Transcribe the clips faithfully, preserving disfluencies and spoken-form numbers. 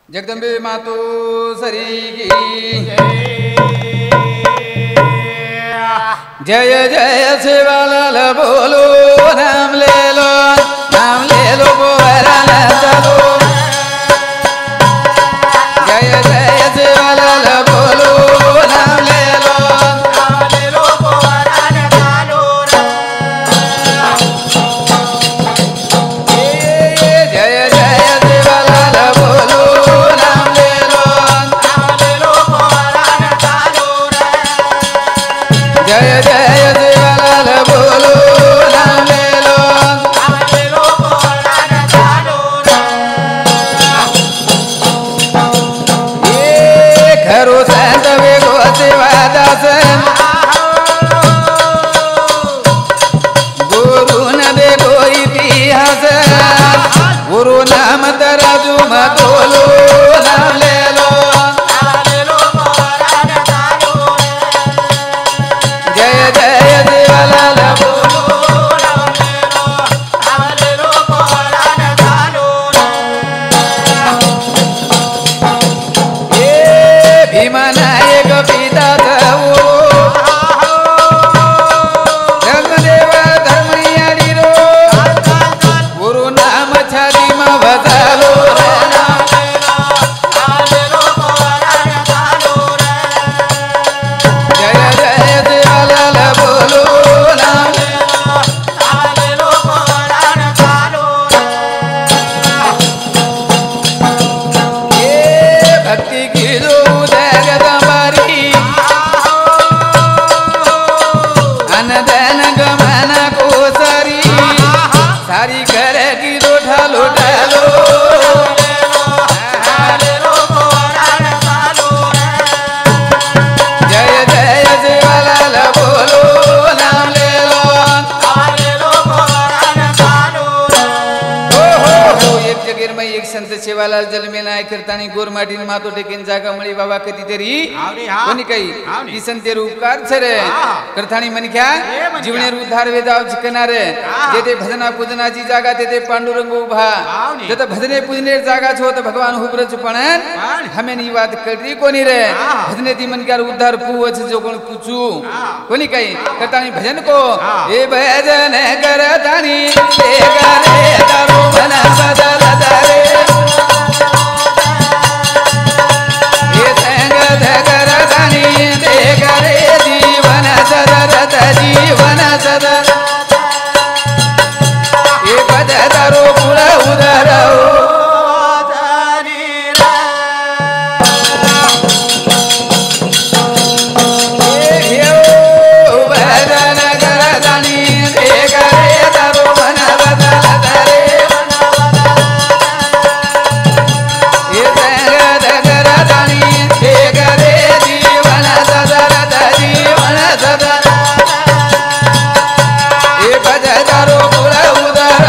जगदम्बे मातो सरी की जय जय सेवालाल बोलो नाम ले लो नाम ले लो बोरान चलो जय जय सेवालाल बोलो नाम ले लो नाम ले लो बोरान चलो जय जय सेवालाल बोलो नाम ले लो नाम ले लो बोरान चलो जय जय सेवालाल बोलो नाम ले लो नाम ले लो बोरान चलो ये खरो संत वेगो सेवा दास गुरु न बेगो इतिहास गुरु नाम तराजू मतोलो नाम ले लो नाम ले लो बोरान चलो जय जय सेवालाल बोलो नाम ले लो नाम ले लो बोरान चलो ये भीमनायक पिता थवो धर्मदेव धर्मयाड़ी रो गुरु नाम छाती में बसालो नाम ले लो नाम ले लो बोरान चलो जय जय सेवालाल बोलो नाम ले लो नाम ले लो बोरान चलो ये भक्ति की जो उदय तुम्हारी अनदन गमन को सारी सारी घर की दो ढालो ढालो जय जय सेवालाल बोलो नाम ले लो नाम ले लो बोरान चलो हो हो हो एक जगीर में एक संत सेवालाल जल में नाय करतानी गोर माटीन मातो टेकीन जागा मळी बाबा कधी तरी कोणी काही ही संतेर उपकार छरे करतानी मन क्या जीवनेर उद्धार वेदाव चिकनारे जेते भजना पूजनाची जागा तेते पांडुरंग उभा जत भजने पूजनेर जागा छो त भगवान हुब्रच पण हमें नी बात करी कोणी रे भजने ती मन क्या उद्धार पुवच जो कोण पूछू कोणी काही करतानी भजन को ए भजन करतानी ते करे तारो मन बदल दारे ये संगत करतानी ते करे जीवन सदरत जीवन सदर ये पद तारो पुर उदर भजन करतानी ते करे तारो मन बदल दारे ये संगत करतानी ते करे जीवन सदरत जीवन सदर ये पद तारो पुर उदर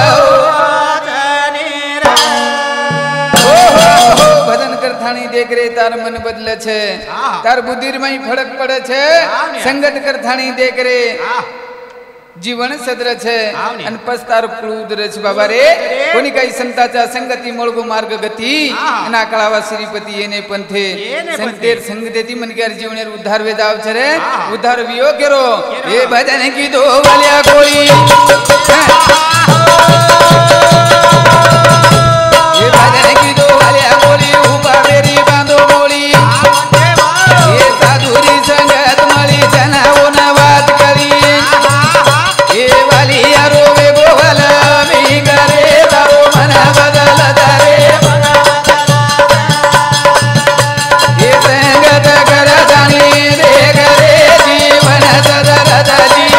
हो हो हो भजन करतानी देख रे तार मन बदल छे तार बुद्धिर में फरक पड़े छे संगत करतानी देख रे जीवन सदर छे अन पस्तार क्रूद रच बाबा रे कोणी काही संताचा संगती मोळगो मार्ग गती अना कळावा श्रीपती येने पंथे संतेर संगतेती मनकर जीवनेर उद्धार वेदाव छरे उद्धार वियो केरो हे भजन की दो वालिया कोई ये भजन की दो वालिया कोली उपा मेरी बांधो मोली ये साधुरी संगत मळी जनाओ न बात करी ये वालिया रोवे गोवल मी करे तारो मन बदल दारे ये संगत करतानी दे करे जीवन सदरत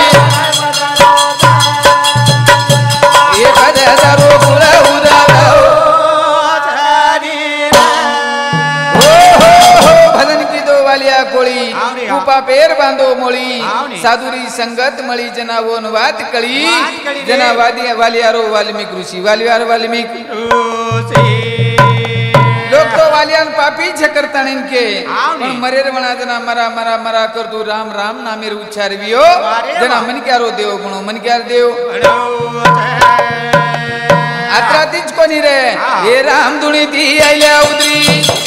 ये पद तारो पुर उदर हो हो हो भजन की दो वालिया कोळी उपा पेर बांधो मोळी साधुरी संगत मळी जनावोन वात कळी जना वादी वालियारो वाल्मीक ऋषी वालियार वाल्मीक लोग तो वालियान पापी छे करताणीन के पण मरेर वणा जना मरा मरा मरा करतु राम राम नामेर उच्चारवियो जना मन क्यारो देव गुणो मन क्यार देव आत्रातीच कोणी रे हे राम धुणी ती आयल्या उदरी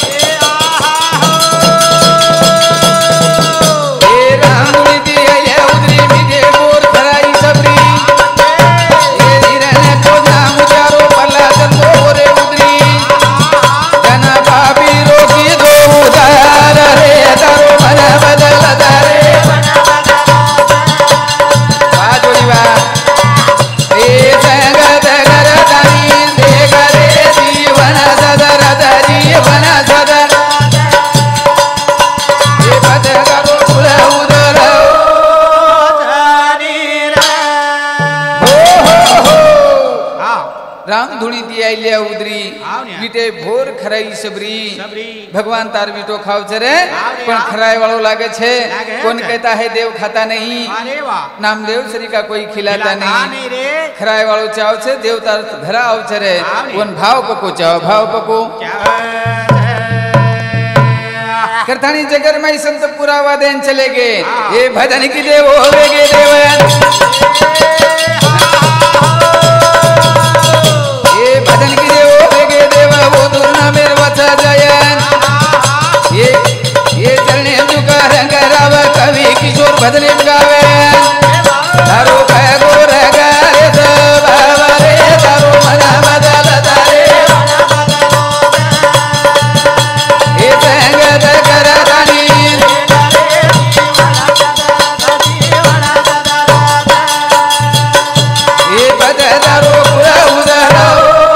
खराई सबरी सबरी भगवान तार बीटो खाव छे पण खराय वालों लागे छे कौन कहता है देव खाता नहीं अरे वाह नामदेव श्री का कोई खिलाता खिलाता नहीं नहीं रे खराय वालों चाव छे देव तार घरा आव छे रे कोन भाव पको चाव भाव पको क्या करथानी जगर में संत पूरा वादेन चले गए ये भजन की देव होवे गे देवन ये भजन की देव होवे गे देव वो दुर्ना मेर वचा जयन ये ये चरणे जुका रंग राव कवि किशोर भजन गावे तारो कह गोर गारे सब बारे तारो मना बदल तारे ये संगत करतानी ये बदलारो पूरा उदारो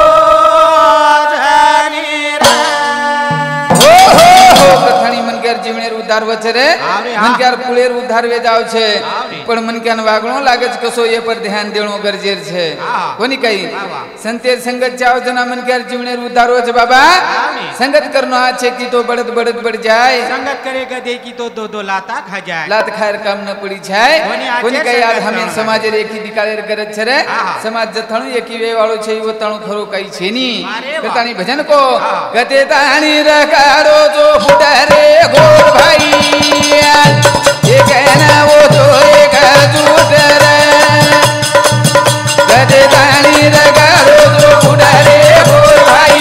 हो हो हो कथानी मन के जीवनेर उद्धार वचे रे मन के पुळेर उद्धार वे जाव छे पण मन के वागणो लागे छ कसो ये पर ध्यान देणो गरजेर छे कोनी कई संतेर संगत जाव जना मन के जीवनेर उद्धार हो छ बाबा संगत करनो आ छे की तो बढ़त बढ़त बढ़ जाए संगत करेगा दे की तो दो दो लाता खा जाए लात खायर काम न पड़ी छाय कोनी कई आज हमें समाज रे एकी दिकाळेर गरज छे रे समाज जथणु एकी वे वाळो छे वो तणु खरो कई छे नी कतानी भजन को गते ताणी रकारो जो फुटारे गोर भाई ये कहना वो तो एक झूठ रे गते ताणी रकारो जो फुटारे गोर भाई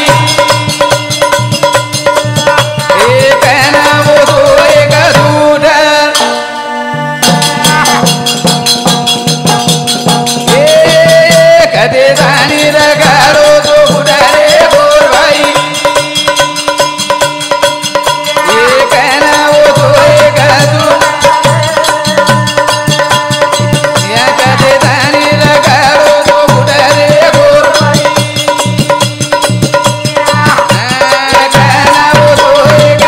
ये कहना वो तो एक झूठ ये गते ताणी रकारो जो फुटारे गोर भाई ये कहना वो तो एक झूठ या गते ताणी रकारो जो फुटारे गोर भाई ये कहना वो तो एक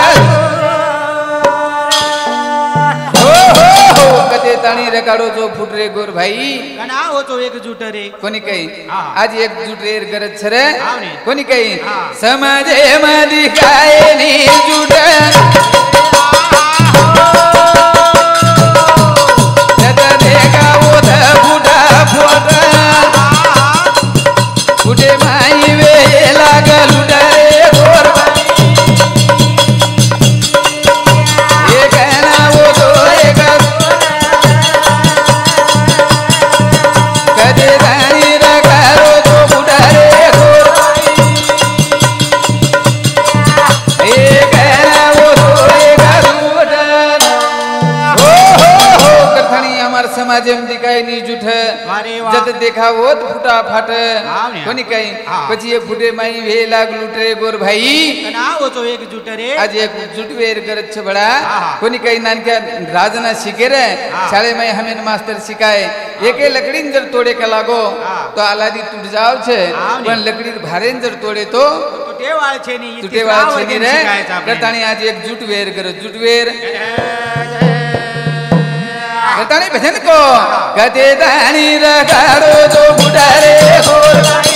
हो हो हो गते ताणी रकारो जो फुटरे गोर भाई कना हो तो एक झूठ रे कोनी कई हाँ। आज एक जुटेर गरज छरे हाँ नी। कोनी कई हाँ। समाजे मदी खाए नी जुटन जद देखा वो ध फुटा फुटा फुटे माई वे लागल उडरे गोर भाई ये कहना वो तो एक कदे दानी रकारो जो फुटारे गोर भाई ये कहना वो तो एक झूठन हो हो हो कथानी हमार समाज में दिखाई नहीं झूठ अरे वाह। जद देखा वो तो फुटा फाट हाँ ने। कोनी कहीं हाँ। પછી ये फुटे माई वे लाग लुटरे गोर भाई कना हो तो एक झूठ रे आज एक जुटवेर गरज छ बड़ा हाँ। कोनी कहीं नानक्या राजना शिके रे शाळे में हमें मास्टर शिकाय एके लकड़ी जर तोड़े का लागो हाँ। तो आलादी टूट जाव छे हाँ ने। पण लकड़ी भारे जर तोड़े तो टूटे वाल छे नी टूटे वाला छे नी रे कताणी आज एक जुटवेर गरज जुटवेर कताणी भजन को गते दाणी रकारो जो फुटारे गोर भाई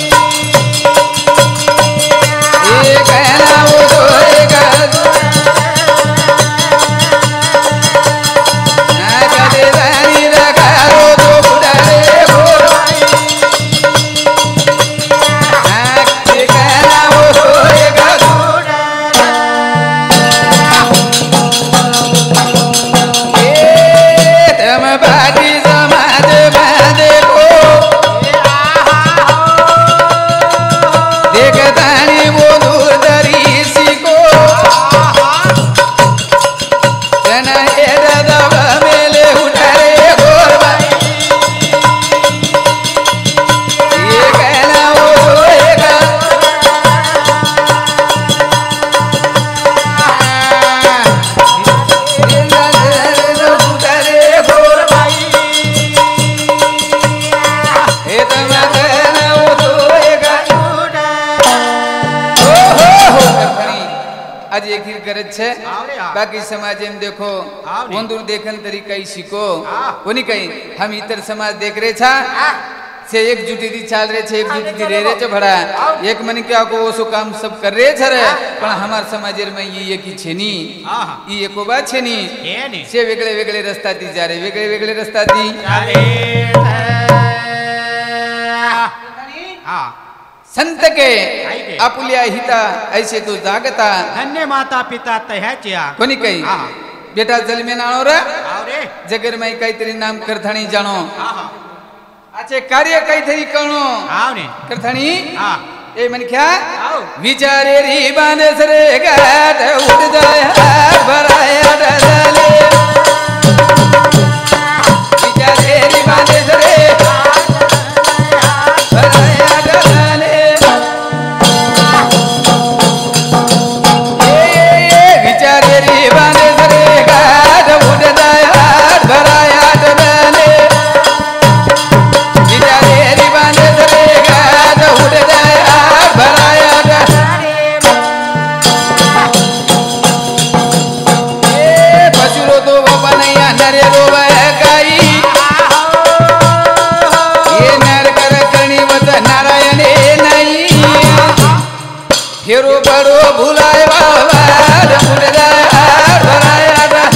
ये कहना वो तो एक गते दाणी रकारो जो फुटारे गोर भाई ये कहना वो तो एक तम बाटी समाज बांधे को देख ताणी वो दूर दरीसी को जना एड दब मेले उठारे गोर भाई ये कहना वो तो एक उठारे गोर भाई हे तम कहना वो तो एक हो हो हो कथनी आज एक ही गरज छे आवरे आ। बाकी समाज में देखो आवरे। वंदुर देखन तरीका ही सीखो हाँ। कोनी कहीं हम इतर समाज देख रहे छा से एक जुटी थी चाल रहे छे एक जुटी थी रे रे छे भड़ा एक मन क्या को वो सो काम सब कर रहे छे रे पण हमार समाज में ये एक ही छेनी ई एको बात छेनी से वेगळे वेगळे रस्ता थी जा रे वेगळे वेगळे रस्ता थी संत के आपुलिया हिता ऐसे तो जागता धन्य माता पिता तह्याच्या कोणी कही बेटा जलमे नाणो रे जगर में कई तरी नाम करथाणी जानो आचे कार्य कई तरी करणो करथाणी ए मन क्या विचारे री बांधे सरे गाट उठ जाए हाथ भराया डले विचारे री बांधे सरे भराया डले ए विचारे री बांधे सरे गाट उठ जाए हाथ भराया डले विचारे री बांधे सरे गाट उठ जाए भराया ए पशुरो तो बनैया नरे रोवे गाई ये नर कर करणी वत नारायण नहीं फेरो बड़ो भुलाए बाबा भूल जाए भराया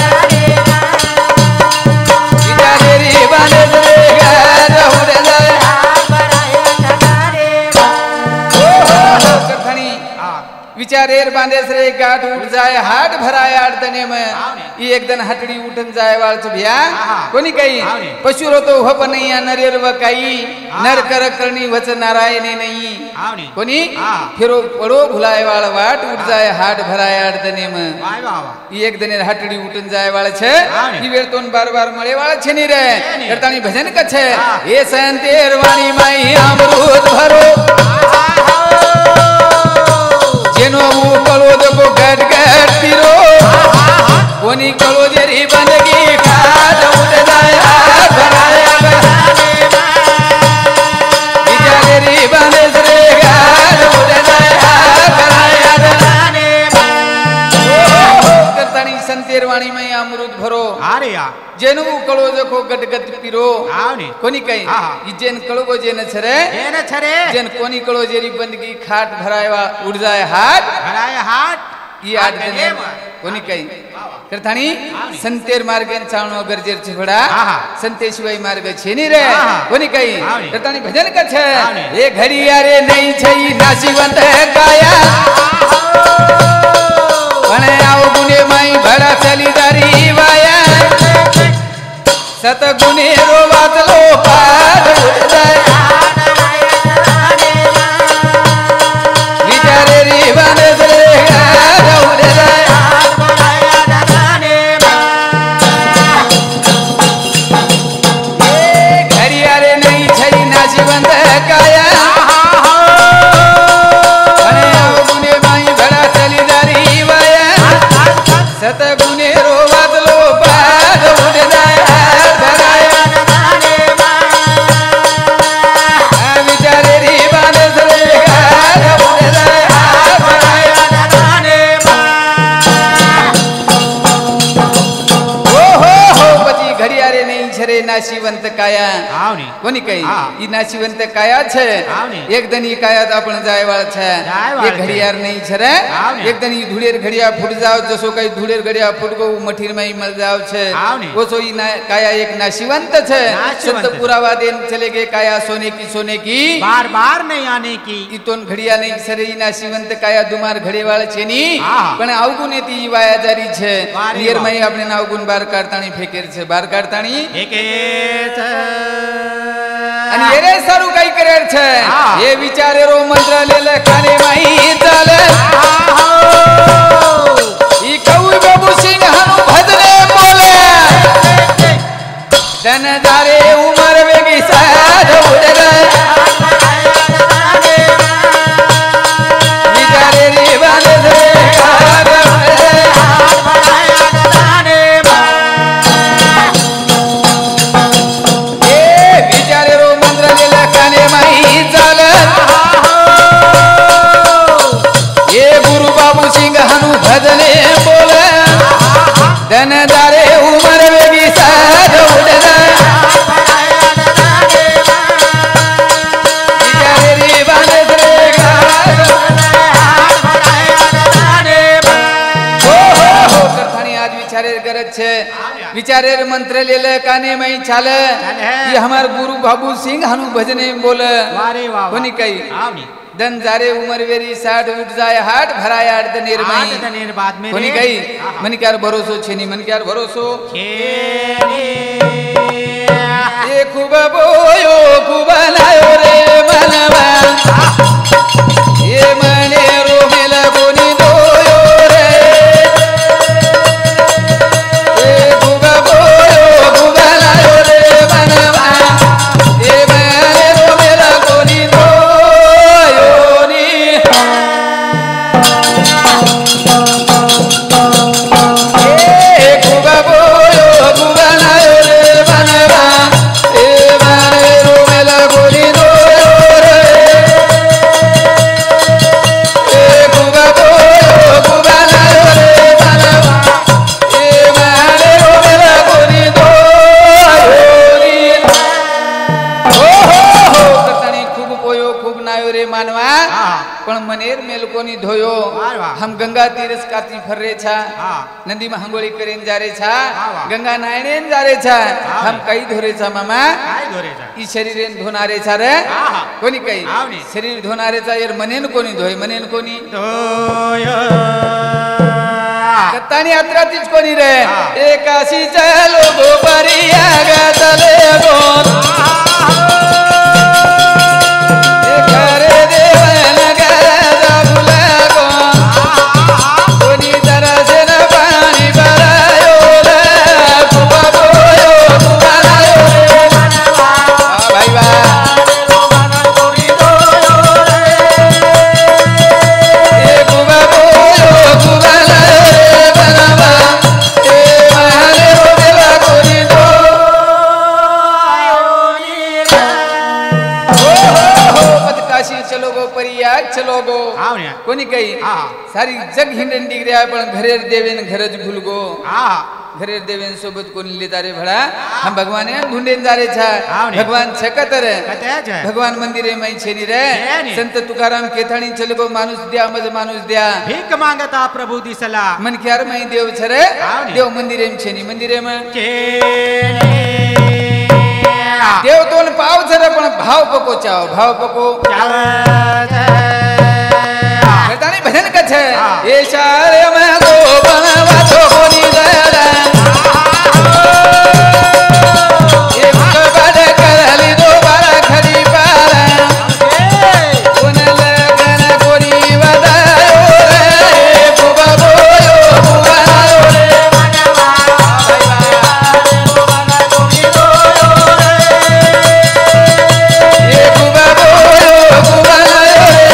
विचारे री बांधे रे गाड़ उड़ जाए विचारेर बांधे से गाठ उठ जाए हाट भराया अडतने में ये एक दिन हटड़ी उठन जाए वाल भैया कोनी कही पशु रो तो हो पनैया नरेर वकाई नर कर करणी वच नारायण नहीं कोनी फिरो पड़ो भुलाए वाल वाट उठ जाए हाट भराया अडतने में ये एक दिन हटड़ी उठन जाए वाल छे ई वेर तोन बार बार मळे वाल छे नी रे करतानी भजन क छे ए संतेर वाणी माई अमृत भरो जेनो मु कलो देखो गट गट पीरो कोनी कलो जेरी बंदगी खाद उठ जाए भराया विचारे री बंदे रे गाड उठ जाए भराया करतानी संतेर वाणी में अमृत भरो अरे या जेनु कलो देखो गट गट पीरो कोनी कही ई जेन कलो जेन छरे जेन छरे जेन कोनी कलो जेरी बंदगी खाट भराया उड़ जाए हाट भराया हाट ई आठ दिन कोनी कही करतानी संतेर मार्गेन चावनो गरजेर छेड़ा संते शिवाय मार्ग छेनी रे कोनी कही करतानी भजन क छे ए घड़िया रे नहीं छई नासिवंत काया भने आओ गुने माई भड़ा चली दारी वाया सत गुने रो वातलो पार उठ जाए विचारे री बांधे रे गाड़ उड़ जाए ए घरिया रे नहीं छई नासिवंत काया भने आओ गुने माई भड़ा चली दारी वाया सत गुने रो वातलो पार उठ जाए नाशिवंत काया कोनी कही ई नाशिवंत काया छे एक दिन ई काया आपण जाय वाळ छे ये घड़ियार नहीं छरे एक दिन ई धुळेर घड़िया फूट जाओ जसो कई धुळेर घड़िया फूट गो मठीर में मल जाओ छे ओसो ई काया एक नाशिवंत छे सत पुरावा देन चले गए काया सोने की सोने की बार बार नहीं आने की ई तोन घड़िया नहीं छरे ई नाशिवंत काया दुमार घड़े वाळ छे नी पण आवगुने ती ई वाया जारी छे नियर में आपने नावगुन बार काढताणी फेकेर छे बार काढताणी आणि येरे सारू काही करेर छे ये विचारे रो मंत्र लेले काने माई चाले ई कवि बाबू सिंह हनु भजने बोले जन जारे उमर वेगी साध उड़ गए विचारे रे बांधे रे गाड़ उड़ गए भजने बोले धन दारे उमर वेगी साध उड़ विचारेर गरज छे विचारेर मंत्र लेले काने मई चाले ये हमार गुरु बाबू सिंह हनु भजने बोले वारे वाह कोनी कई आवनी दन जारे उमर वेरी साठ उठ जाए हाट भराय आठ दनेर मई आठ दनेर बाद में कोनी कई मन क्यार भरोसो छे नी मन क्यार भरोसो ये खूब बोयो खूब लायो रे मनवा ये मने रो मेला कोनी दोयो रे ये खूब बोयो खूब लायो रे मनवा ये मने रो मेला कोनी दोयो नी ये खूब बोयो खूब लायो रे मनवा ये मने रो मेला कोनी दोयो रे मानवा पण मनेर मेलकोनी धोयो हम गंगा तीरस काती फर्रे छा नदी में हंगोळी करीन जारे छा गंगा नायनेन जारे छा हम कई धोरे छा मामा ई शरीरेन धोनारे छा रे कोनी कई शरीर धोनारे छा यार मनेन कोनी धोय मनेन कोनी धोयो कत्तानी यात्रातीच कोनी रे एकाशी चलो गो परिया गतले गो चलो गो कोनी कई सारी जग हिंडन डिग्रिया पण घरेर देवेन घरज भूल गो घरेर देवेन सोबत कोनी लेता रे भड़ा हम भगवान ढूंढेन जारे छा भगवान छकत रे भगवान मंदिरे मई छेनी रे संत तुकाराम केथाणी चलो गो मानुष दिया मज मानुष दिया भीख मांगता प्रभु दिसला मन क्यार मई देव छरे देव मंदिरे में छेनी मंदिरे में देव तोन पाव छरे पण भाव पको चाओ भाव पको करतानी भजन कछे ये शारे में गो बनवा छो कोनी दरा ये भगवान करली दो बारा खड़ी पारा कोन लगन कोनी वदायो रे बुबा बोयो बुबा लायो रे मनवा ये बुबा बोयो बुबा लायो रे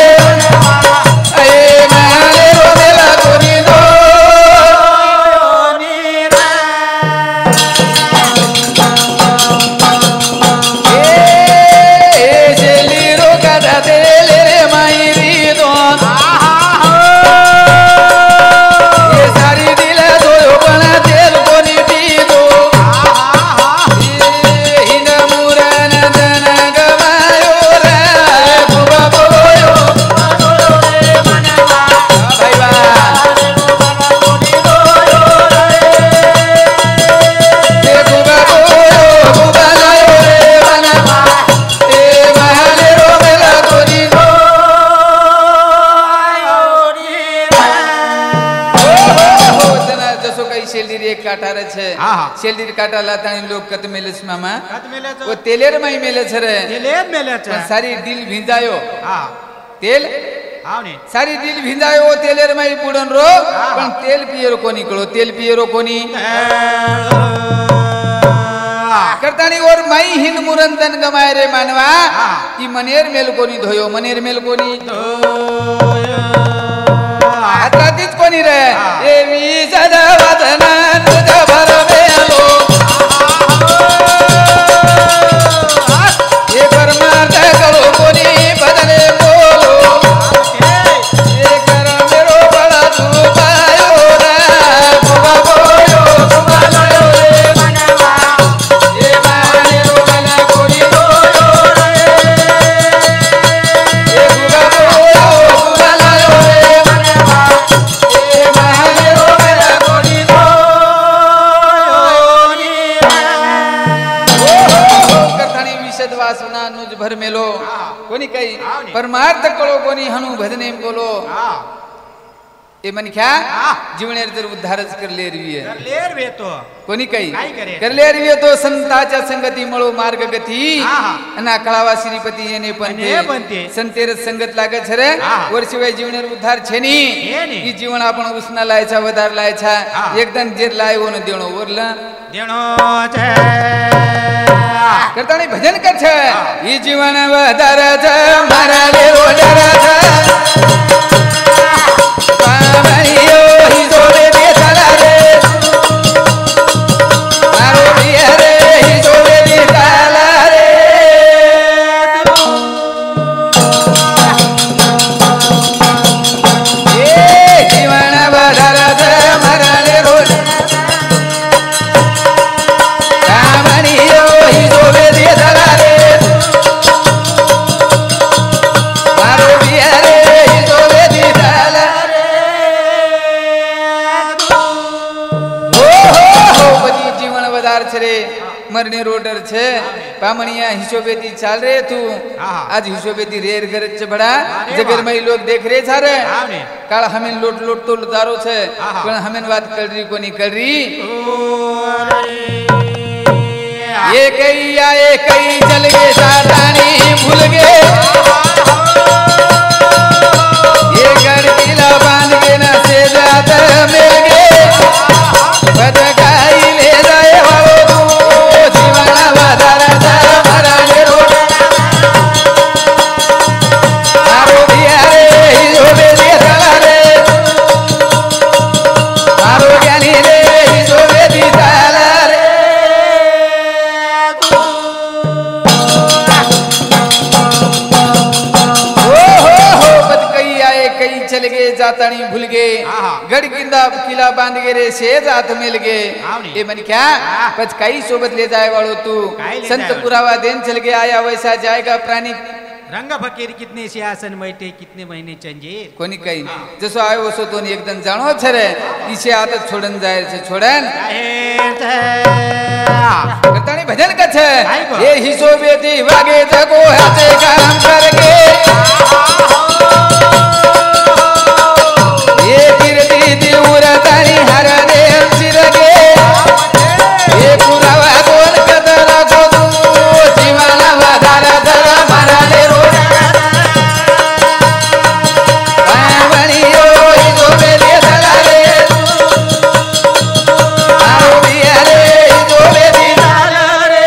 शेल्डीर काटा लातानी लोग कत मेलेस मामा कत मेले वो तेलेर मई मेले छरे तेलेर मेले छ सारी दिल भिंजायो हां तेल आवनी सारी दिल भिंजायो वो तेलेर मई पुडन रो पण तेल पियरो कोनी कळो तेल पियरो कोनी करतानी और मई हिन मुरंतन गमाय रे मानवा की मनेर मेल कोनी धोयो मनेर मेल कोनी धोयो आतातीच कोनी रे ए वी सदा वदना तुझा भर मेलो ये परमार्थ करो कोनी बदले बोलो ये कर मेरो बड़ा दुपायो रे बुबा बोयो बुबा लायो रे मनवा ये माने रो बना कोनी दोयो रे ये बुबा बोयो बुबा लायो रे भर मेलो હા. कोणी काही हाव नी. परमार्थ कळो कोणी हनु भजने बोलो હા એ मन ख्या હા जीवनेर तर उद्धारच करले रवी तर लेर वेतो कोणी काही काय करे? करले रवी तो संताच्या संगती मळो मार्ग गती हा, हा. अना कळावा श्रीपती येणे पण અને બનતે. संतेर संगत लागे छरे हा. वर्षिवाय जीवनेर उद्धार छेनी छेनी. ही जीवन आपण उसना लायचा वधार लायचा हा. एकदम जेर लायवो न देणो वरला દેણો છે करतानी भजन कर छे ही जीवन वधार छ मारा लेવો डर छ पावनियो ही जोडे दे चला रे मारो पिया रे ही जोडे दे चला रे ए जीवन वधार छ मारा लेવો पावनियो ही जोडे दे चला रे मारो पिया रे ही जोडे दे चला जीवन वधार छे रे मरने रोडर छे पामणिया हिशोबेती चाल रे तू હા. आज हिशोबेती रेर घर छ बड़ा अरे जगर वाह. में लोग देख रे छारे हाव ने. काल हमें लोट लोट तो लुदारो छे હા, હા. पण हमें बात कर रही कोनी कर रही ઓરે ये कई आए कई चल गए सातानी भूल गए ये घर किला बांध के न से जात मिल गए बदकाई ले जाए वालो तू जीवन वधार था मराने रोड मारो दिया रे हिजो बे दे चला रे मारो ज्ञानी रे हिजो बे दी चला रे ओ हो हो बदकई आए कई चल गए जातानी भूल गए आहा. गढ़ किंदा किला बांध गए रे सेज हाथ मिल गए आवनी. ये मन क्या आह. पच कई सोबत ले जाए वालो तू काई ले संत जाए वालो? पुरावा दिन चल गया आया वैसा जाएगा प्राणी रंग फकीर कितने सियासन बैठे कितने महीने चंजीर कोणी काही जसो आयो वसो तो एकदम जाणो छे रे इसे आदत छोड़न जाए छे छोड़न जाहीर છે करतानी भजन कर छे काई को? ये हिसो बेटी वागे जगो हाथे काम करके ये कीर्ति दिउर तानी हर देव चिरगे ये पुरावा कोण कदरा को तू जीवन वधार धर मराले रोड पावनियो हिजो बेले चला रे मारो पिया रे हिजो बेली चला रे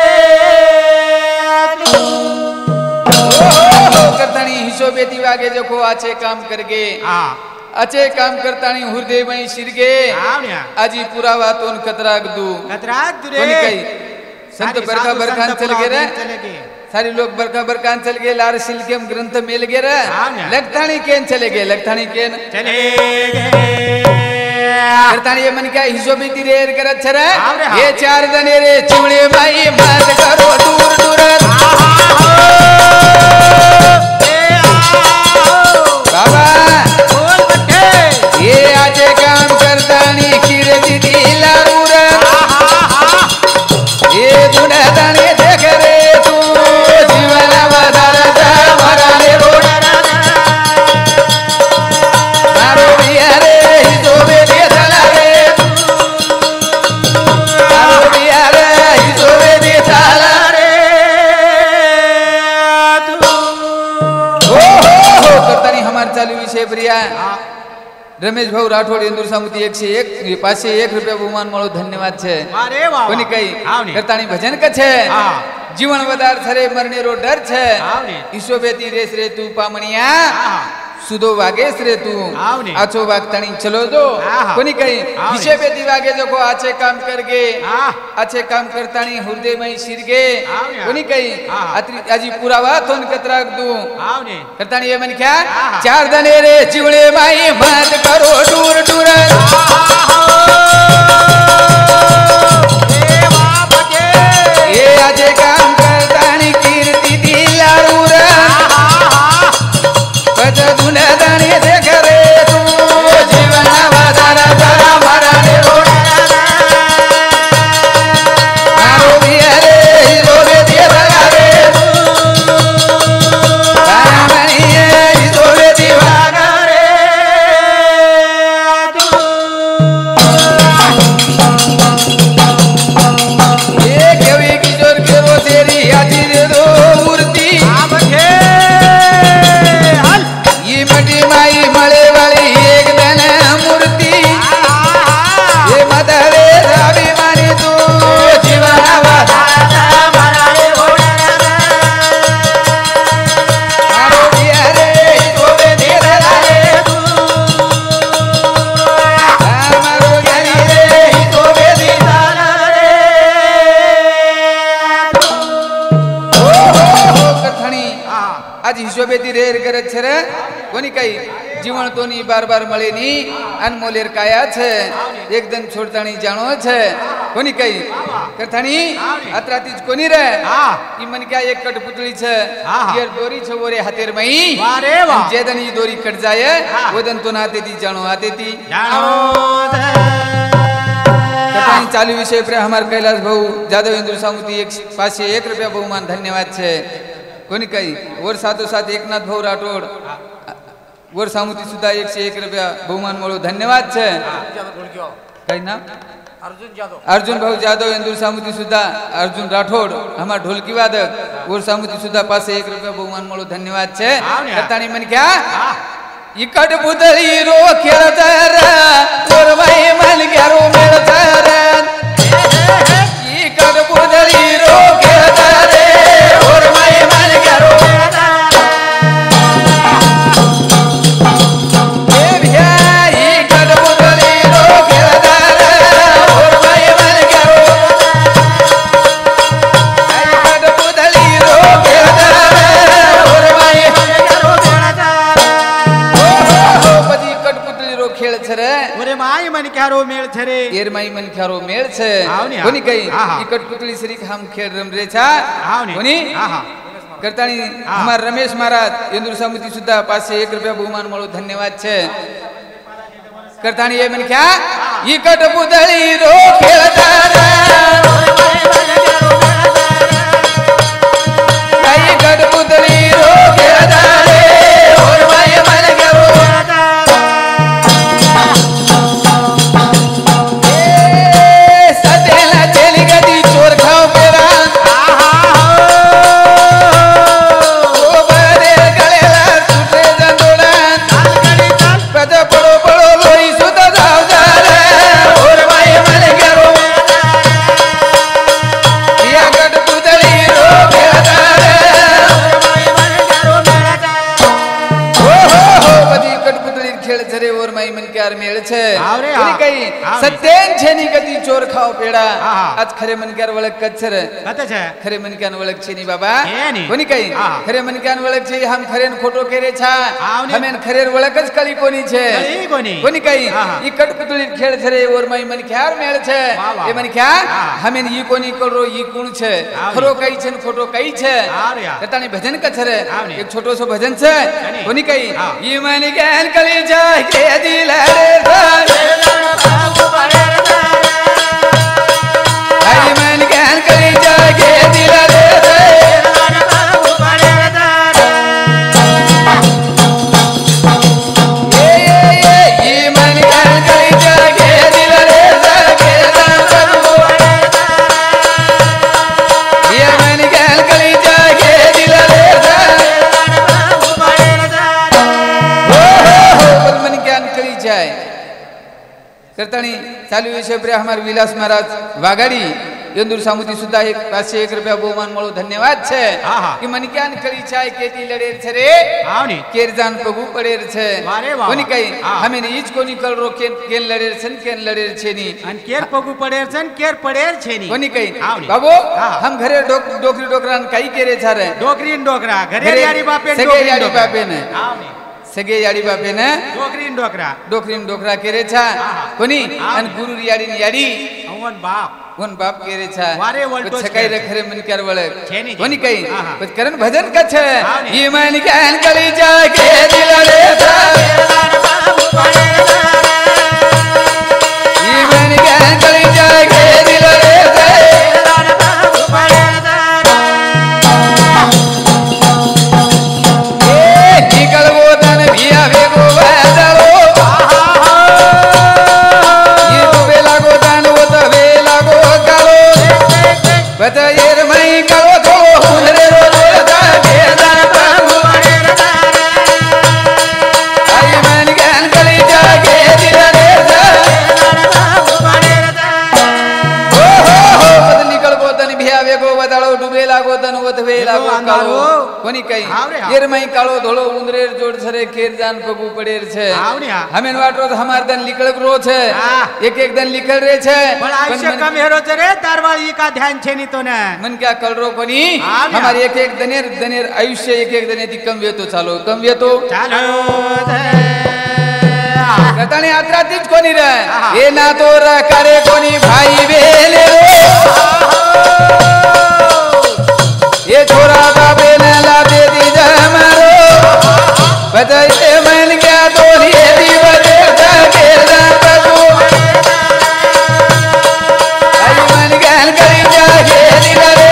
ओ करतानी हिसो बेटी वागे जको आछे काम करगे હા अच्छे काम करतानी हृदय में शिरगे આવण्या आजी पुरावा तोन कतराग दू કતરાક कोणी दुरे काही संत बरखा बरखान चल गए रे चले गए सारी लोग बरखा बरखान चल गए लार सिलकेम ग्रंथ मिल गए रे हाँ ना। लगतानी केन चले गए लगतानी केन चले गए करतानी ये मन क्या हिजो बीती रेर करत छरे हाँ रे, हाँ। ये चार जने रे चिमड़े माई मत करो दूर दूर बाबा बोल बट्टे ये आजे काम करतानी कीर्ति दिला रूर ये दुनियादानी देख रे तू जीवन वधार जा मराले रोड मारो पिया रे हिजो बेली चला रे मारो पिया रे हिजो बेली चला रे हो हो हो करतानी हमार चालू विषय प्रिया रमेश भाऊ राठोड इंदूर सामुती एकशे एक पाचशे एक रुपया बहुमान मळो धन्यवाद छे अरे वाह कोणी काही आवने करतानी भजन क छे હા जीवन वधार छरे मरने रो डर छे आवने ईशोबेती रेस रे तू पामणिया હા सुदो वागेस रे तू आवने आछो वागतानी चलो दो आहा। कोणी काही आवने। ईशोबेती वागे जो को आछे काम करगे હા अच्छे काम करतानी हृदय में शिरगे आवने। कोणी काही आहा। आत्री आजी पुरावा तोन कतराक दू आवने करतानी ये मन क्या आहा। चार जने रे चिवळे माई मत करो दूर दूर ये आजे काम करतानी कीर्ती दिला रूर पज दुनियादानी देख रे तू जीवन वधार जरा मराले रोड मारो पिया रे हिजो बेली चला रे કોની કઈ જીવન તો ની બાર બાર મળે ની અનમોલેર કાયા છે એકદમ છોડતાણી જાણો છે કોની કઈ કથાણી આત્રાતી જ કોની રે ઈ મન ક્યા એક કટપુતળી છે યાર દોરી છે ઓરે હાથેર મઈ વારે વાહ જેદન ઈ દોરી કટ જાય ઓદન તો નાતેતી જાણો આતેતી જાણો કથાણી ચાલુ વિષય પર હમાર કૈલાસ ભાऊ જાદવ ઇન્દ્ર સામુતી એક પાસે એક રૂપિયા બહુમાન ધન્યવાદ છે કોની કઈ ઓર સાથો સાથ એકનાથ ભાऊ રાઠોડ ઓર સામુતી સુધા એક से एक રૂપિયા બહુમાન મળો ધન્યવાદ છે કઈ નામ अर्जुन जादव अर्जुन भाऊ जादव इंदुर सामुती सुधा अर्जुन राठोड हमार ढोलकी वादक और सामुती सुधा पास एक रुपया बहुमान मळो धन्यवाद छे कताणी मन क्या इकट बुदळी रो खेळतर और माई मन ग्यारो मेळतर इकट बुदळी रो खेळतर और माई मन ग्यारो માઈ મન ક્યારો મેળ છે રે એર માઈ મન ક્યારો મેળ છે આવની કોની કઈ આહા ઈ કટપુતળી શ્રી ખામ ખેડ રમ રે છા આવની કોની આહા કરતાણી હમાર રમેશ મહારાજ इंदुर सामुती सुद्धा पाचशे एक रुपया बहुमान મળો ધન્યવાદ છે કરતાણી એ મન ક્યા ઈ કટપુતળી રો ખેલતા રે ઈ કટપુતળી રો ખેલતા રે ઓર માય મન ગયો મેળ છે કોની કઈ સત્યેન છેની ગતિ ચોર ખાઓ પેડા આજ ખરે મનક્યાર વળક કચ્છર કતે છે ખરે મનક્યાન વળક છે ની બાબા એની કોની કઈ ખરે મનક્યાન વળક છે હમ ખરેન ખોટો કેરે છા હમેન ખરેર વળક જ કળી કોની છે કળી કોની કોની કઈ ઈ કટપુતળી ખેળ છે રે ઓર માઈ મનક્યાર મેળ છે એ મનક્યા હમેન ઈ કોની કરો ઈ કોણ છે ખરો કઈ છે ને ખોટો કઈ છે કતાણી ભજન કથરે એક છોટો સો ભજન છે કોની કઈ ઈ મનક્યાન કળી જાય કે દિલ आई मन ज्ञान करी जागे दिला रे ये ये ये मन ज्ञान करी जागे दिला रे जागे ये मन ज्ञान करी जागे दिला रे हो हो मन ज्ञान करी जाए करताणी चालू विषय पर हमारे विलास महाराज वागाड़ी इंदुर सामुती सुधा एक पाचशे एक रुपया बहुमान મળો ધન્યવાદ છે કે મન ક્યાન કરી ચાય કેતી લડેર છે રે આવની કેરજાન પગુ પડેર છે વારે વાહ કોની કઈ હમે ને ઈજ કોની કલ રો કેન કેન લડેર છે ને કેન લડેર છે ની અન કેર પગુ પડેર છે ને કેર પડેર છે ની કોની કઈ આવની બાબો હમ ઘરે ડોકરી ડોકરાન કઈ કેરે છે રે ડોકરી ડોકરા ઘરે યારી બાપે સગે યારી બાપે ને આવની સગે યાડી બાપે ને ડોકરી ડોકરા ડોકરી ડોકરા કેરે છે કોની અન ગુરુ યાડી ની યાડી અવન બાપ કોન બાપ કેરે છે વારે વલટો છે કઈ રખરે મન ક્યાર વળે છે ની કોની કઈ આહા પછી કરન ભજન ક છે આવની ઈ મન ક્યાન કરી જાય કે દિલ રે ઈ મન ક્યાન કરી જાય કે દિલ રે बतायर मई करो तो उधरे रो दा बेदान पागु आई मन ज्ञान कली जागे पथ वेला देखो, अंधारो. कोनी कई आवरे, आव. येर मई काळो धोळो उंदरेर जोड छरे केर जान पगु पडेर छे आवरे, आव. हमेन वाटरो तो हमार दन लिकळ रो छे હા. एक एक दन लिकळ रे छे પણ આયુષ્ય मन- કમ હેરો છે રે તારવાળ ઈ કા ધ્યાન છે ની તો ને मन क्या कळरो कोनी आवरे, हमार आव. एक एक दनेर दनेर आयुष्य एक एक दनेती कम वेतो चालो कम वेतो ચાલો रताणी आत्रातीच कोणी रे आहा. हे ना तो करे कोणी भाई बेले ये छोरा बाबे ने ला दे दी जमारो बजाइते मन क्या तो ये दी बजे जाके जा प्रभु आई मन गहन करी जाके दी रे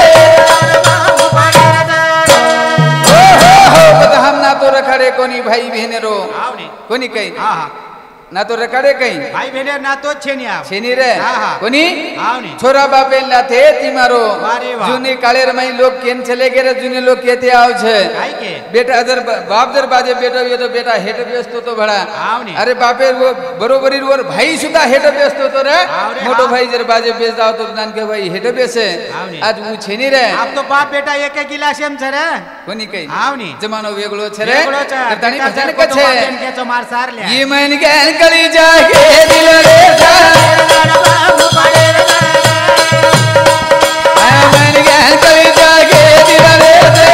हो हो हो बता हम ना तो रखड़े कोनी भाई बहने रो આવને कोनी कई હા હા ना तो रखड़े कई ભાઈ બહેને ના તો જ છે ની આવ छेनी रे હા, હા. कोनी આવને छोरा बापे लाथे तीमारो वारे वाह. जूने काले रमाई लोग केन चले गए रे जूने लोग कहते आओ छे કાઈ કે बेटा अदर बाप जर बाजे बेटा ये तो बेटा हेट व्यस्त तो भड़ा आवने अरे बापे वो बरोबरी वो भाई सुदा हेट व्यस्त तो रे आवने, मोटो हाँ. भाई जर बाजे बेच दाओ तो नान के भाई हेट बेसे आवने. आज वो छेनी रे આપ તો બાપ બેટા એક એક ગિલાસ એમ છે રે कोनी कई આવને जमानो वेगळो छे रे વેગળો છે ताणी બેટા भजन છે के તો छे બાપ એમ કે છો માર સાર લે ये मन ज्ञान करी जाके दिल रे जा मन ज्ञान करी जाके दिल रे जा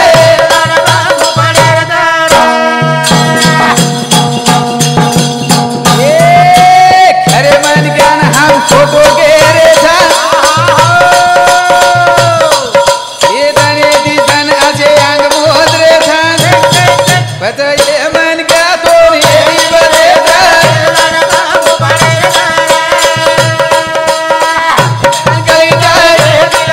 खरे मन ज्ञान हम फोटो के रे जा ये दने दी धन अजे अंग मोद रे था पता ये मन क्या तो ये बदे जा कली जाए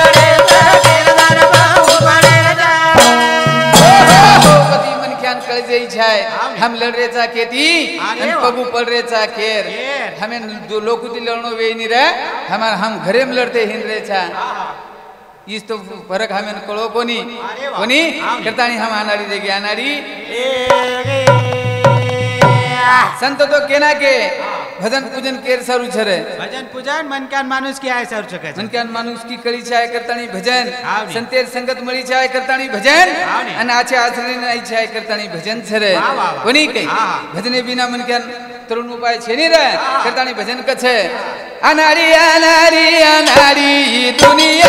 हो पति मन ज्ञान कर जाई छाय हम लड़ रे चा केती अरे अन वाह. पगु पड़ रे चा केर केर. हमें जो लोकुती लड़नो वे नहीं रे हमार हम घरे में लड़ते हिन रे छा इस तो फरक हमें कळो कोनी अरे वाह. कोनी आवने. करतानी हम आनाड़ी देगी आनाड़ी संत तो केना के भजन पूजन केर सारू छरे ભજન પૂજન મન કાન માનુસ કે આય સર શકે છે मन के मानुष की कड़ी छाय करतानी भजन आवने. संतेर संगत मळी छाय करतानी भजन आवने. अन आचे आचरण आई छाय करतानी भजन छरे वाह, वाह, वाह. कोनी कई हाँ, हाँ. भजने बिना मन के तरुण उपाय छे नी रे हाँ. करतानी भजन कछे अनाड़ी अनाड़ी अनाड़ी दुनिया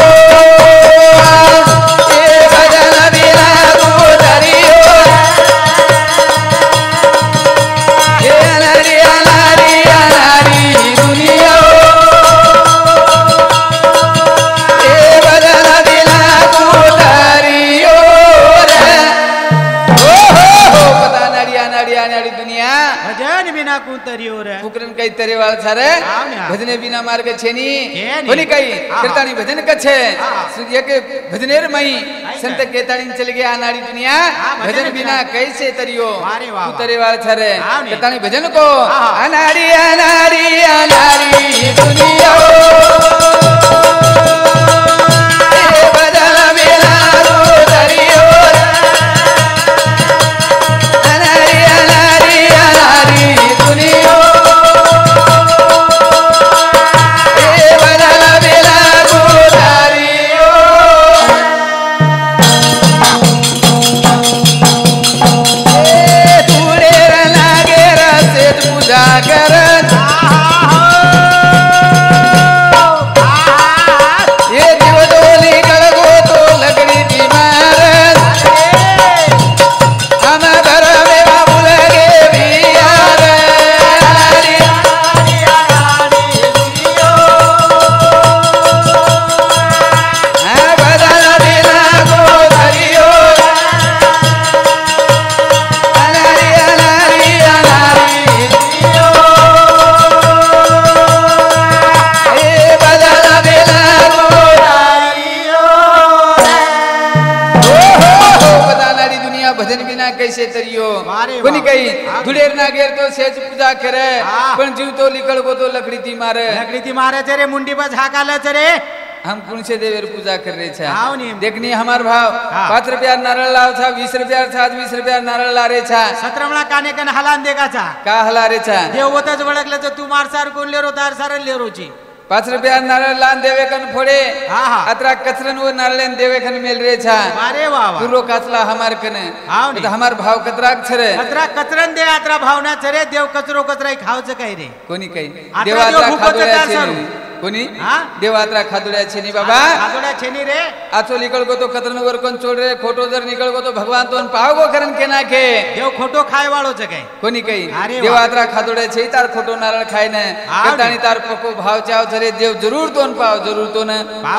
ए भजन बिना तू दरियो ए अनाड़ी अनाड़ी अनाड़ी दुनिया ए भजन बिना तू दरियो रे ओ हो हो पता नाड़ी अनाड़ी अनाड़ी दुनिया ભજન વિના કુંતર્યો રે फुकरन कई तरे वाल छरे आवने, आव. भजने बिना मार्ग छेनी छेनी. होनी कई आहा. करतानी भजन कछे आहा. ये के भजनेर मई आई संत है. केतानी चल गया अनाड़ी दुनिया हाँ, भजन भजन बिना बिना. कैसे तरियो वारे वाह, तू वाह. तरे वाल छरे आवने. करतानी भजन को आहा. अनाड़ी अनाड़ी अनाड़ी दुनिया ए भजन बिना तू तरियो अनाड़ी अनाड़ी अनाड़ी दुनिया ए भजन बिना तू तरियो ए तुडे लागे रसे पूजा करत ये जीव डोली गळगो तो लगडी ती मारत हम घर में बाबू लगे बियार है बदल बिना को धरियो अनारी अनारी अनारी दुनियो ए बदल बिना को धरियो ओ हो हो बदल नारी दुनिया भजन बिना कैसे तरियो वारे कोनी वाह. कई हाँ. धुलेर ना गेर तो सेज पूजा करे हाँ. पण जीव तो लिकळ गो तो लकड़ी ती मारे લકડીથી મારે છે રે મુંડી પર ઝાકાલે છે રે हम कौन से देवेर पूजा कर रहे छा आवनी. देखनी हमार भाव हाँ. पाँच रुपया नारळ लाव छा बीस रुपया छा बीस रुपया नारळ ला रे छा સત્રમણા કાને કન હલાન દેગા છા का हला रे छा દેવ હોતજ વળગલે તો તું માર સાર કોણ લેરો તાર સાર લેરો છી पाच रुपया नारळ लान देवे कन फोडे हा हा अतरा कचरन वो नारळन देवे कन मेल रे छा अरे वा वा दुरो काचला हमार कने हाव नी. तो हमार भाव कतराक छरे कचरा कचरन दे आत्रा भावना चरे देव कचरो कचरा खावचं काय रे कोणी काही आता देवात्रा देव भूकत खादोड्या होता छे सर. नी. कोणी हा? देवात्रा खादोड्या छे नी बाबा खादोड्या छेनी रे आचो निकळ गो तो कतरन वर कोण छोड रे खोटो जर निकळ गो तो भगवान तोन पाव गो करन के नाखे देव खोटो खाय वाळोच काय कोणी काही अरे वा. देवात्रा खादोड्या छे तार खोटो नारळ खाय न हाव नी. कतानी तार पको भाव चाव जरे देव जरूर तोन पाव जरूर तोन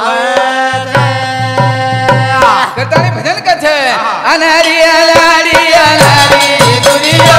कतानी भजन कथे अनारी अनारी अनारी दुनिया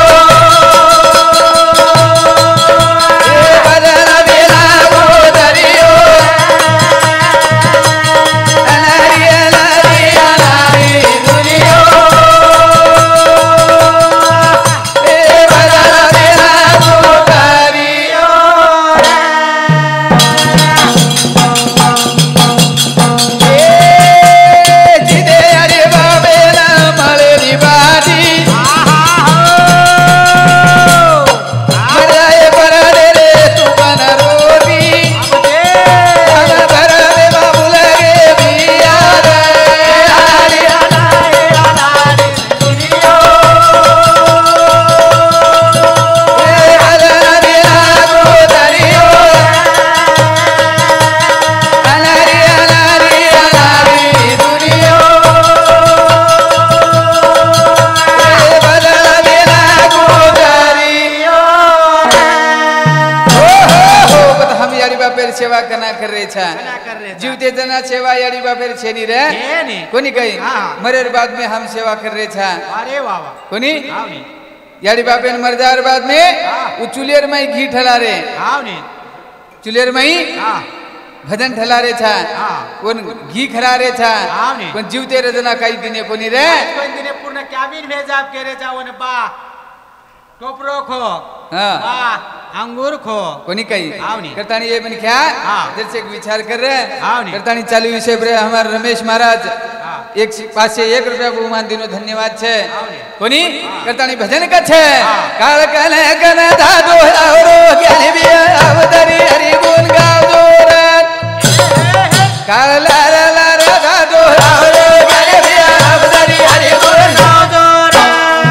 सेवा कना कर रे छा जीवते जना सेवा याड़ी बापेर छेनी रे कोनी कही मरेर बाद में हम सेवा कर रे छा अरे वाह वाह कोनी याड़ी बापेन मर जार बाद में उ चुलेर मई घी ठला रे हां नी चुलेर मई भजन ठला रे छा कोन घी खरा रे छा कोन जीवते रे जना काई दिने कोनी रे कोन दिने पूर्ण क्याबिन भेजाब के रे जाओ ने बा टोपरो खो हां वाह अंगूर खो कोनी कही आवनी करतानी ये बन क्या हाँ। जैसे विचार कर रहे आवनी करतानी चालू विषय पर हमारे रमेश महाराज एक पास से एक रुपया बहुमान दिनो धन्यवाद छे कोनी करतानी भजन का छे काल कने कने दादो रो ज्ञान बिया अवतरी हरि गुण गाओ जोरन काल ला ला ला दादो रो ज्ञान बिया अवतरी हरि गुण गाओ जोरन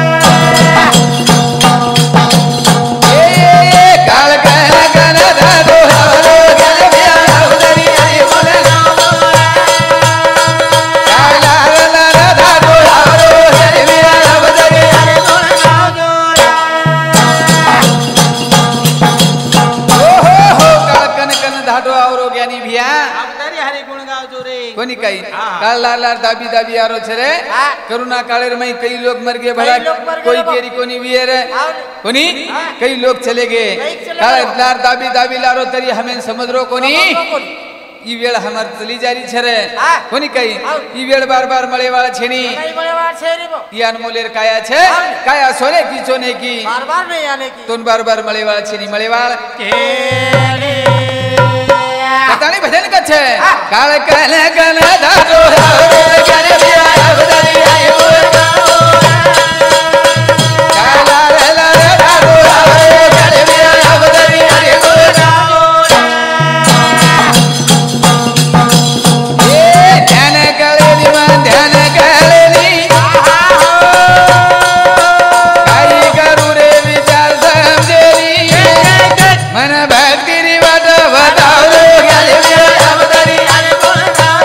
काल कने कने दादो रो ज्ञान बिया अवतरी हरि गुण गाओ काल ला ला ला दादो रो ज्ञान बिया अवतरी हरि गुण गाओ जोरन ओ हो हो काल कने कने दादो रो ज्ञानी बिया अवतारी हरि गुण गाओ जो रे कोनी कही काल लाल लाल दाबी दाबी आरो छरे करुणा कालेर में कई लोग मर गए भला कोई केरी कोनी वियर कोनी कई लोग चले गए काल लाल दाबी दाबी लारो तरी हमें समझ रो कोनी ई वेळ हमार चली जारी छरे कोनी कही ई वेळ बार बार मळे वाला छेनी ई अनमोलेर काया छे काया सोने की सोने की बार बार नहीं आने की तोन बार बार मळे वाला छेनी मळे वाला कतानी भजन का छे काल कने कने दादो ज्ञान बिया अवतरी हरि गुण गाओ काल ला ला दादो ज्ञान बिया अवतरी हरि गुण गाओ ए ध्यान करे मन ध्यान करे नी काई करू रे विचार समझेनी मन भक्ति री वाट बताओ ज्ञान बिया अवतरी हरि गुण गाओ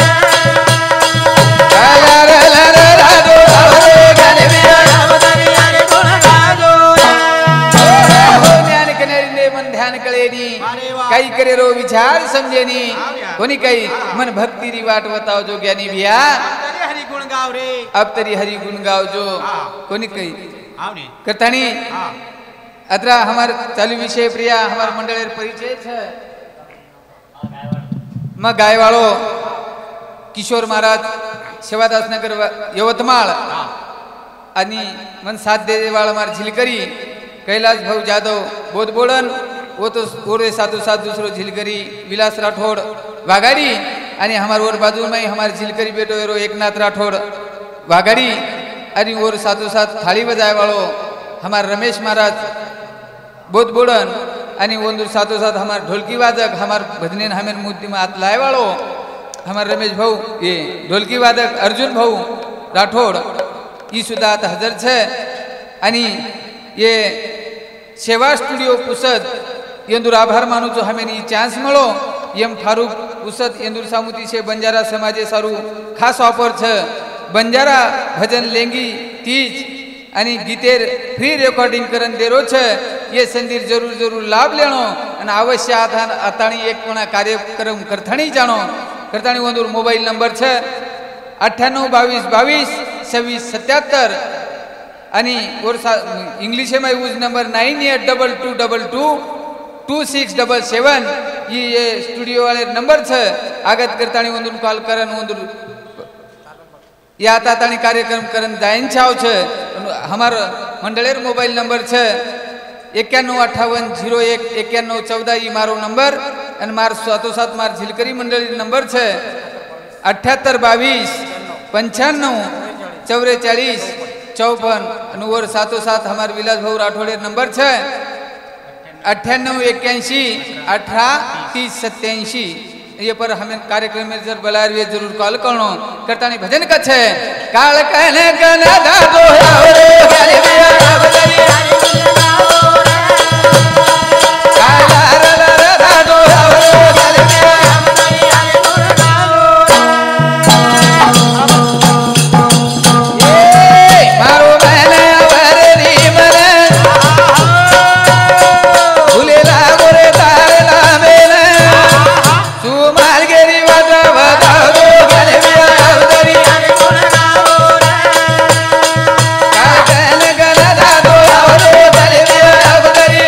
काल ला ला दादो ज्ञान बिया अवतरी हरि गुण गाओ हो ज्ञान कनेरी ने मन ध्यान करेनी कई करे रो विचार समझेनी कोनी कही मन भक्ति री वाट बताओ जो ज्ञानी भैया अवतारी हरि गुण गाओ रे अब तेरी हरि गुण गाओ जो कोनी कही आवनी करतानी अत्रा हमार चालू विषय प्रिया हमार मंडळेर परिचय छे मग गायवाळो किशोर महाराज सेवादास नगर यवतमाळ आणि मन साथ देवाळ मार झिलकरी कैलाश भाऊ जाधव बोधबोडन वो तो ओरे साधु साथ दूसरो झिलकरी विलास राठौड़ वागाड़ी आणि हमार और बाजू में हमारे झिलकरी बेटो एरो एकनाथ राठौड़ वागाड़ी आणि और साधु साथ थाली बजाए वालो हमार रमेश महाराज बोधबोडन आणि वंदूर साथो साथ हमार ढोलकी वादक हमार भजने हमें मुद्दी में हाथ लाए वालो हमार रमेश भाऊ ये ढोलकी वादक अर्जुन भाऊ राठोड ई सुद्धा आता हजर छे आणि ये सेवा स्टुडिओ पुसद येंदूर आभार मानू छो हमें ई चान्स मळो एम फारूक पुसद येंदूर सामुती से बंजारा समाजे सारू खास ऑफर छे बंजारा भजन लेंगी तीज आणि गीतेर फ्री रेकॉर्डिंग करन देरो छे ये संदीर जरूर जरूर लाभ लेनो आणि अवश्य आता आताणी एक कोणा कार्यक्रम करथाणी जाणो करताणी वंदूर मोबाईल नंबर छे अठ्ठ्याण्णव बावीस बावीस सव्वीस सत्याहत्तर आणि और इंग्लिश में use number nine eight double two double two two six double seven ये ये स्टूडियो वाले नंबर छे आगत करताणी वंदूर कॉल करन वंदूर या आता ताणी कार्यक्रम करन जायन छाव छे हमार मंडळेर मोबाईल नंबर छे एक्याण्णव अठ्ठावन झिरो एक एक्याण्णव चौदह ई मारो नंबर आणि मार सातोसात मार झिलकरी मंडळी नंबर छे अठ्ठ्याहत्तर बावीस पंच्याण्णव चौवेचाळीस चौपन आणि वर सातोसात हमार विलास भाऊ राठोडे नंबर छे अठ्ठ्याण्णव एक्याऐंशी अठारह तीस सत्याऐंशी ये पर हमें कार्यक्रम में जर बलार वे जरूर कॉल करनो करतानी भजन का छे काल कहने कना दादो रे गाली बिया बदली काला रे रे दादो रे गाली बिया ये मारो मैंने अवरे री मने भूले लागो रे तारे लामेने तू मार गेरी वादा वादा दो गाली बिया बदली काल कहने कना दादो रे गाली बिया बदली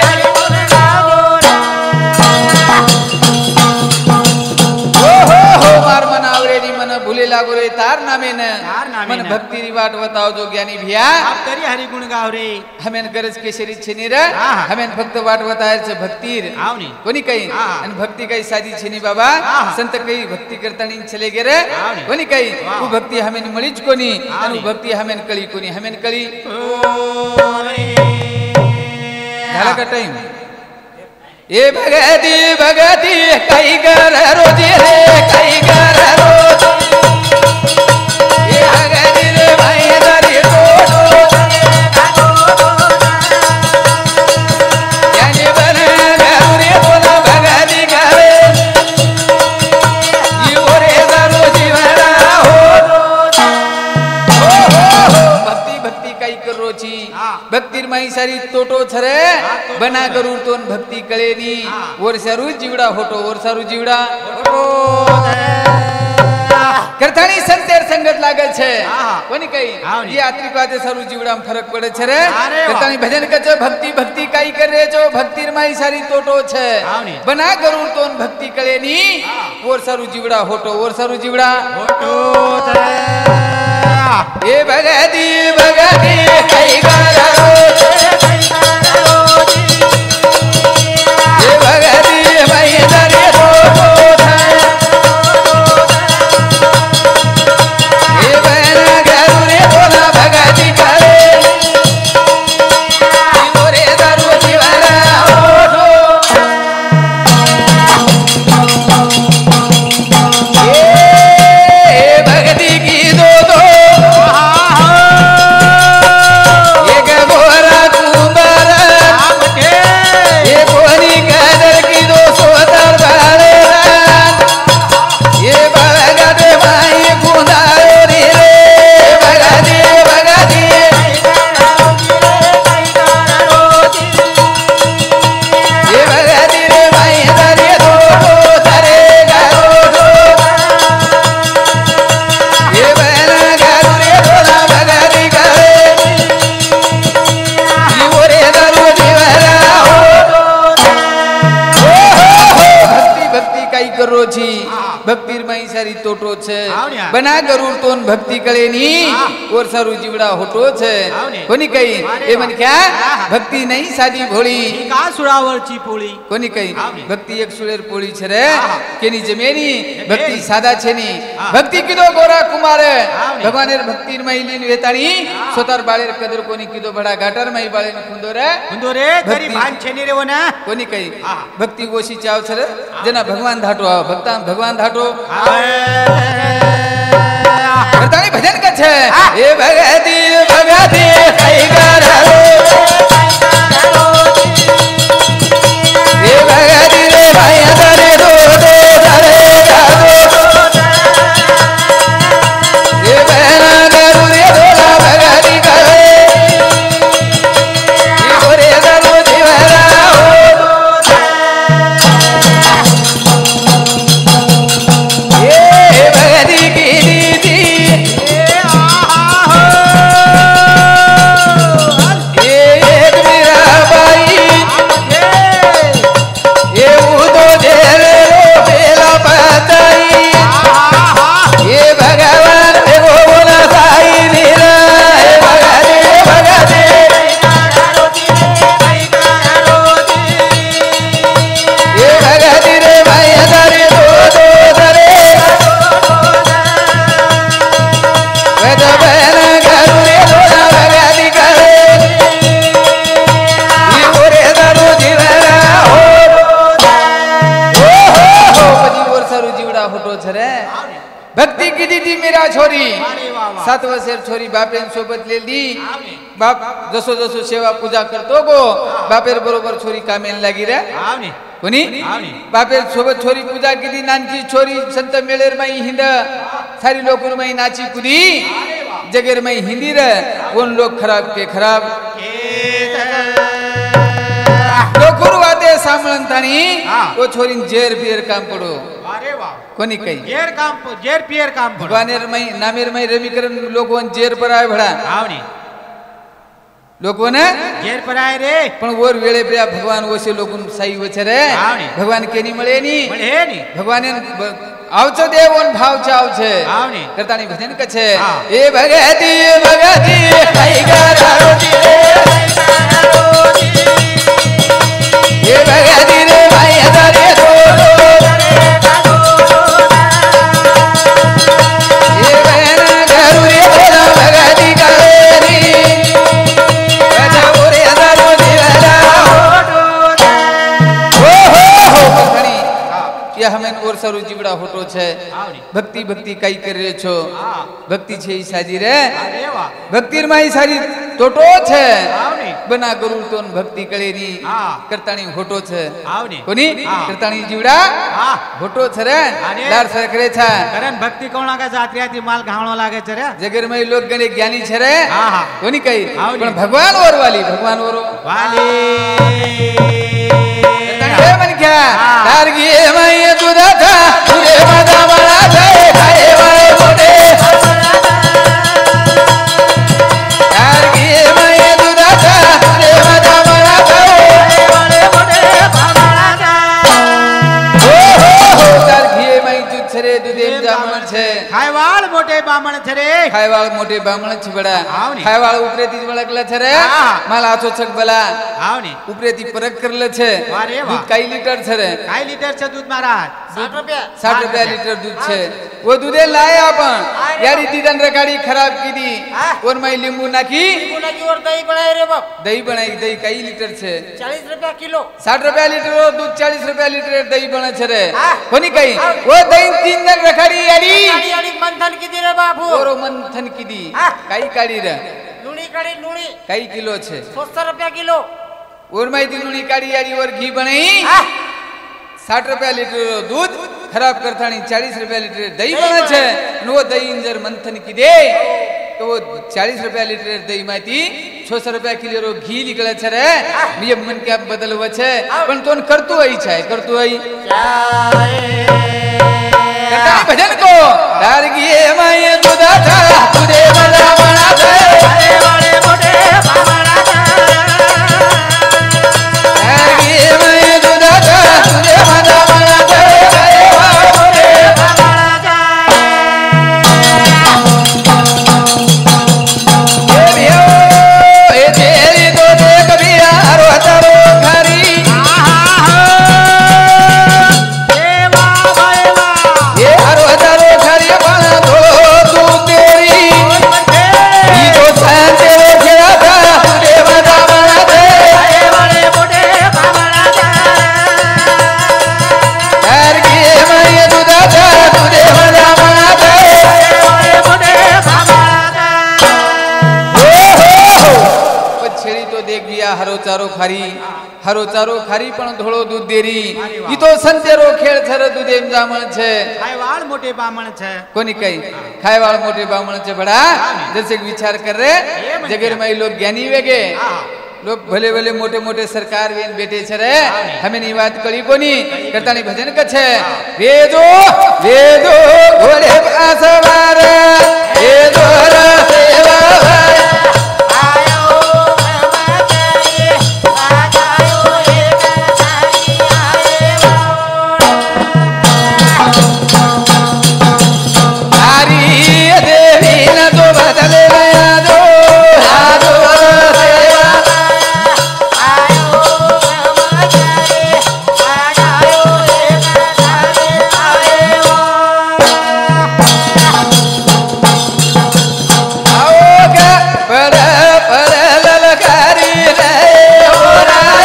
हो हो हो मार मन आवरे नी मन भूले लागो रे तार नामे न तार नामे मन न। भक्ति री वाट बताओ जो ज्ञानी भिया आप करी हरि गुण गाव रे हमें गरज केसरी छेनी रे हा, हा। हमें फक्त वाट बतायर छे भक्तीर आवनी कोणी काही हा, हा। आणि भक्ती काही साधी छेनी बाबा हा, हा। संत काही भक्ती करतानी चले गेले आवनी कोणी काही वा। तू भक्ती हमें मळीच कोणी आणि आवनी। भक्ती हमें कळी कोणी हमें कळी ओरे झाला का टाइम ए भगती भगती काही कर रोजी रे काही कर रोजी ए भगती रे भाई दरी डोडो यानी बना गरुरे बोला भगती करे ई ओरे दरो जीवना हो हो हो भक्ती भक्ती काही करोची हा। भक्तीर माई सारी तोटो छरे बना करू तोन भक्ती कळेनी वर्षारू जीवडा होटो वर्षारू जीवडा करतानी संतेर संगत लागे छे हा। कोणी काही आवनी। ये आत्रिकाते सारू जीवडा में फरक पड़े छे रे अरे वाह। करतानी भजन कचो भक्ति भक्ति काई करे जो भक्तिर माई सारी तोटो छे आवनी। बना करू तोन भक्ति कळेनी वर्षारू जीवडा होटो वर्षारू जीवडा फोटो रे ए भगती भगती कई करो ए भगती माई दरे होटो ए बना गरुरे बोला भगती करे ई मोरे दरो जीवना होठो ए भगती की दो दो एक गोरा कुंभार ये कोणी कदर की दो सोदर बाळे ये बघादे माई कुंदारो रे बघादे बघादे ये बघादे रे माई दरे दो दरे गारो ये बना गारो रे बोला बघादी करे ई ओरे दरो जीवना हो हो हो भक्ति भक्ति काई करो छी भक्तीर माई सारी तोटो छे આવને આ. बना गरुड़ तोन भक्ति करे नी હા. और सारू जीवड़ा होटो छे આવને. कोनी कही અરે ए વાહ. मन क्या હા. भक्ति नहीं सादी भोली ઈ કા સુડાવળची પોળી कोनी कही આવને. भक्ति एक सुलेर पोड़ी छे रे હા. केनी जमेनी જમેની. भक्ति सादा छे नी હા. भक्ति कीधो गोरा कुमारे આવને. भगवानेर भक्ति माई लीन वेताणी હા. सोतार बाळेर कदर कोनी कीधो बड़ा घाटर माई बाळे खुंदो रे હુંદો રે ભક્તિ. ગરી ભાન છે ની રેવો ને कोनी कही હા. भक्ति ओशी चाव छे रे जेना भगवान धाटो आव भक्ता भगवान धाटो करतानी भजन का छे હા. ए भगति भगति कई करो ए भगति रे भाई दरे दो दो दरे दो ए बहना करू रे दोला भगति करे ए गोरे दरो जीवरा हो ए भगति की दीदी ये एक मेरा भाई ये उदो जेरे रो बेला पताई ये भगवान देखो बोला साई नीरा हे भगते भगते ये भगती रे भाई दरे दो दो दरे वेद बहना करू रे दोना भगती करे ये ओरे दारू जीवरा हो ओ हो हो बजी और सारू जीवड़ा होटो छे रे भक्ति की दीदी मेरा छोरी सात वर्षेर छोरी बापेन सोबत ले ली बाप जसो जसो सेवा पूजा करतो गो बापेर बरोबर छोरी कामेन लागी रे कोनी आवनी. बापेर सोबत छोरी पूजा की दी नानकी छोरी संत मेळेर माई हिंद सारी लोकुर माई नाची कुदी जगेर माई हिंदी रे कोण लोक खराब के खराब लोकुर वाते सामळन ताणी હા. ओ छोरीन जेर बियर काम पडो अरे वाह कोनी कही जेर काम जेर पियर काम भगवान भगवानेर माई नामेर माई रमीकरण लोकोन जेर पर आय भडा आवनी लोकोने जेर पर आए रे पण वर वेळे प्रिया भगवान ओसे लोकून साई वचे रे આવની. भगवान केनी મળે ની મળે ની भगवान आवचो देवोन भाव चाव छे આવની. करतानी भजन के छे હા. ए भगति भगति कई गरोती रे ए भगति रे भाई दरे दो ए बहना घरू रे दोना भगति करेनी राजा ओरे दरो जीवरा हो हो हो बखणी ये हमें और सरू जीवड़ा होटो छे आवनी भक्ति भक्ति कई कर रे छो હા भक्ति छे ई साजी रे અરે વાહ भक्तिर माई सारी टोटो छे આવની बना गरुड़ तोन भक्ति कळेनी હા करताणी होटो छे આવની कोनी હા. करताणी जीवड़ा હા होटो छे रे अरे. लार सरकरे छे करन भक्ति कोणा का जात्रियाती माल घावणो लागे छे रे जगर में लोग गणे ज्ञानी छे रे હા હા कोनी कही આવની. पण भगवान और वाली भगवान और वाली हे मन क्या હા. तारगी मई तुदा था तुरे मदा बड़ा जाए खाए वाले मोटे तारगी मई तुदा था तुरे मदा बड़ा जाए वाले मोटे हो हो हो तारगी मई तुद छरे दुदेव जामण छे खायवाळ मोठे बामण छे रे खायवाळ मोटे बामण छ बड़ा આવની. खायवाळ उपरेती वळगला छे रे હા. माल आछो छक बला आवनी उपरेती परक करले छे વારે વાહ. दूध काई लीटर छे रे काय लिटर छे दूध महाराज साठ रुपया साठ रुपया लीटर दूध छे वो दूधे लाए आपण यारी दीदन रकाडी खराब की दी हाँ। और मैं लींबू नाखी की और दही बनाए रे बाप दही बनाई दही कई लीटर छे चालीस रुपया किलो साठ रुपया लीटर और दूध चालीस रुपया लीटर दही बने छे रे हाँ। कोनी कही हाँ। वो दही तीन दिन रखाडी यारी गाड़ी गाड़ी मंथन की दी रे बाबू ओरो मंथन की दी हाँ। कई काड़ी रे लूणी कड़ी लूणी कई किलो छे सत्तर रुपया किलो और मैं दी लूणी काड़ी यारी और घी बनाई हाँ। साठ रुपया लीटर दूध खराब करतानी चालीस रुपया लीटर दही दही बने बने। छे नो दही इंजर मंथन की दे तो वो चालीस रुपया लीटर दही माती छो सौ रुपया किलो घी निकले छे रे ये मन क्या बदल हुआ छे पण तोन करतु आई छे करतु आई करता भजन को तार गिए माय दुदा था तुदे बड़ा बड़ा दे वाले वाले मोटे बाबा तार गिए माय दुदा था तुदे बड़ा बड़ा दे वाले वाले मोटे बाबा हरो चारो खारी पण धोळो दूध देरी अरे वाह. ઈ તો સંતેરો ખેળ છર દૂધ એમ જામણ છે खाए वाल मोटे बामण छे कोनी कई खाए वाल मोटे बामण છે बड़ा जैसे कि विचार कर रे जगेर में लोग ज्ञानी वेगे हाँ लोग भले भले मोटे मोटे सरकार वेन बेटे छे रे हमें नी बात करी कोनी करता नी भजन कछे वेदो वेदो घोड़े पासवार वेदो र सेवा आयो ब्रह्मचारी आजायो एक सारी आए हरी देवी न तो बदले नया दो आदो सेवा आयो ब्रह्मचारी आजायो एक सारी आए आओगे पर पर ललकारी रे हो राए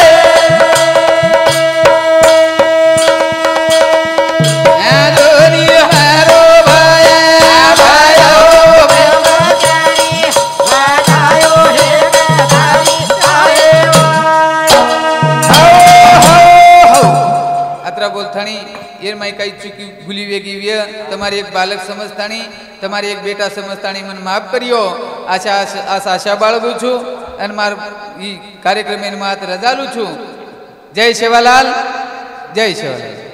आदोनी हारो भाया भाया ब्रह्मचारी आजायो एक सारी आए अत्रा बोलथाणी ये माई कई चुकी भूली वेगी व्य तुम्हारी एक बालक समझताणी तुम्हारी एक बेटा समझताणी मन माफ करियो आशा आशा आशा बाळगू छु अन मार ई कार्यक्रम में मात रजालू छु जय सेवालाल जय सेवालाल।